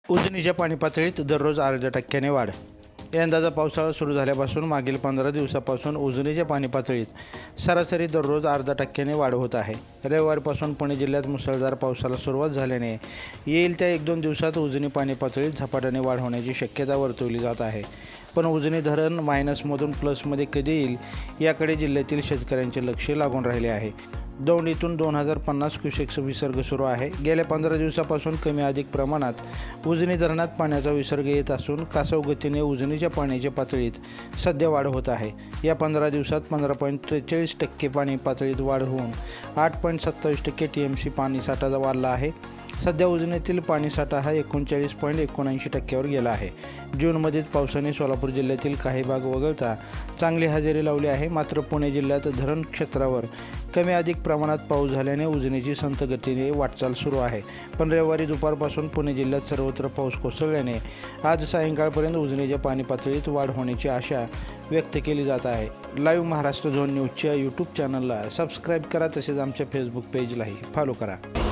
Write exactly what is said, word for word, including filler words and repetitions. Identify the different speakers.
Speaker 1: उजनीच्या पाणी पातळीत दररोज अर्ध्या टक्क्याने वाढ। यंदाचा पावसाळा सुरू झाल्यापासून मागील पंधरा दिवसापासून उजनीच्या पाणी पातळीत सरासरी दररोज अर्धा टक्क्याने वाढ होत आहे। रविवारपासून पुणे जिल्ह्यात मुसळधार पावसाला सुरुवात झाल्याने येईल त्या एक दोन दिवसात उजनी पाणी पातळीत झपाट्याने वाढ होण्याची शक्यता वर्तवली जात आहे। पण उजनी धरण मायनसमधून प्लसमध्ये कधी येईल याकडे जिल्ह्यातील शेतकऱ्यांचे लक्ष लागून राहिले आहे। दौंडीतून दोन हजार पन्नास क्युसेक्स विसर्ग सुरू आहे। गेल्या पंधरा दिवसापासून कमी अधिक प्रमाणात उजनी धरणात पाण्याचा विसर्ग येत असून कासव गतीने उजनीच्या पाण्याच्या पातळीत सध्या वाढ होत आहे। या पंधरा दिवसात पंधरा पॉईंट त्रेचाळीस टक्के पाणी पातळीत वाढ होऊन आठ पॉईंट सत्तावीस टक्के टी एम सी पाणी साठा वाढला आहे। सध्या उजनीतील पाणीसाठा हा एकोणचाळीस पॉईंट एकोणऐंशी टक्क्यावर गेला आहे। जूनमध्येच पावसाने सोलापूर जिल्ह्यातील काही भाग वगळता चांगली हजेरी लावली आहे। मात्र पुणे जिल्ह्यात धरण क्षेत्रावर कमी अधिक प्रमाणात पाऊस झाल्याने उजनीची संथ गतीने वाटचाल सुरू आहे। पण रविवारी दुपारपासून पुणे जिल्ह्यात सर्वत्र पाऊस कोसळल्याने आज सायंकाळपर्यंत उजनीच्या पाणी पातळीत वाढ होण्याची आशा व्यक्त केली जात आहे। लाईव्ह महाराष्ट्र झोन न्यूजच्या यूट्यूब चॅनलला सबस्क्राईब करा, तसेच आमच्या फेसबुक पेजलाही फॉलो करा।